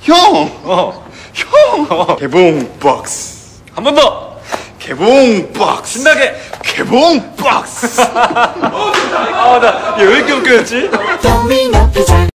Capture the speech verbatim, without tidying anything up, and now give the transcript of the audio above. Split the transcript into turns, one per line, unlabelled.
형!
어.
형!
어.
개봉 박스.
한 번 더.
개봉 박스.
신나게.
개봉 박스.
아, 나 얘 왜 이렇게 웃겨졌지?
Domino Pizza.